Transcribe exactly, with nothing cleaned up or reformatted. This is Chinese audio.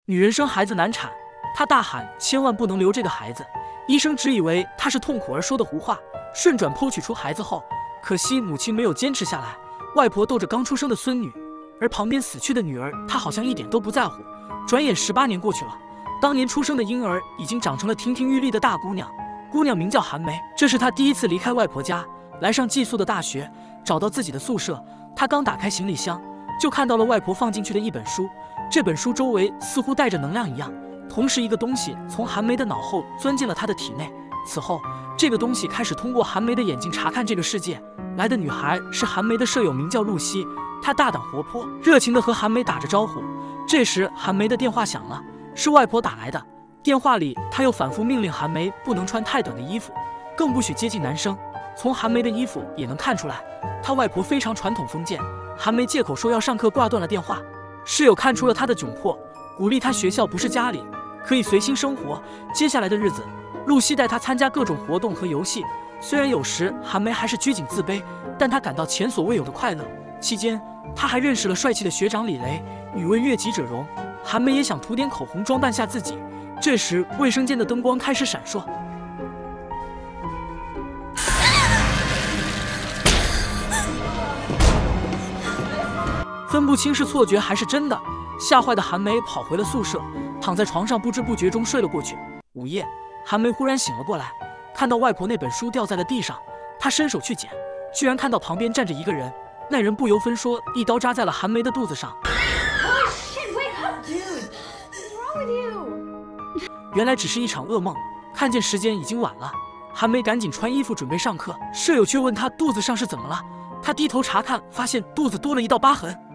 女人生孩子难产，她大喊千万不能留这个孩子。医生只以为她是痛苦而说的胡话，顺转剖取出孩子后，可惜母亲没有坚持下来。外婆逗着刚出生的孙女，而旁边死去的女儿，她好像一点都不在乎。转眼十八年过去了，当年出生的婴儿已经长成了亭亭玉立的大姑娘。姑娘名叫韩梅，这是她第一次离开外婆家，来上寄宿的大学，找到自己的宿舍。她刚打开行李箱，就看到了外婆放进去的一本书。这本书周围似乎带着能量一样，同时一个东西从韩梅的脑后钻进了她的体内。此后，这个东西开始通过韩梅的眼睛查看这个世界。来的女孩是韩梅的舍友，名叫露西。她大胆活泼，热情地和韩梅打着招呼。这时，韩梅的电话响了，是外婆打来的。电话里，她又反复命令韩梅不能穿太短的衣服，更不许接近男生。从韩梅的衣服也能看出来，她外婆非常传统封建。韩梅借口说要上课，挂断了电话。室友看出了她的窘迫，鼓励她学校不是家里，可以随心生活。接下来的日子，露西带她参加各种活动和游戏。虽然有时韩梅还是拘谨自卑，但她感到前所未有的快乐。期间，她还认识了帅气的学长李雷。女为悦己者容，韩梅也想涂点口红装扮下自己。这时，卫生间的灯光开始闪烁，分不清是错觉还是真的。吓坏的韩梅跑回了宿舍，躺在床上不知不觉中睡了过去。午夜，韩梅忽然醒了过来，看到外婆那本书掉在了地上，她伸手去捡，居然看到旁边站着一个人。那人不由分说，一刀扎在了韩梅的肚子上。原来只是一场噩梦。看见时间已经晚了，韩梅赶紧穿衣服准备上课，舍友却问她肚子上是怎么了。她低头查看，发现肚子多了一道疤痕。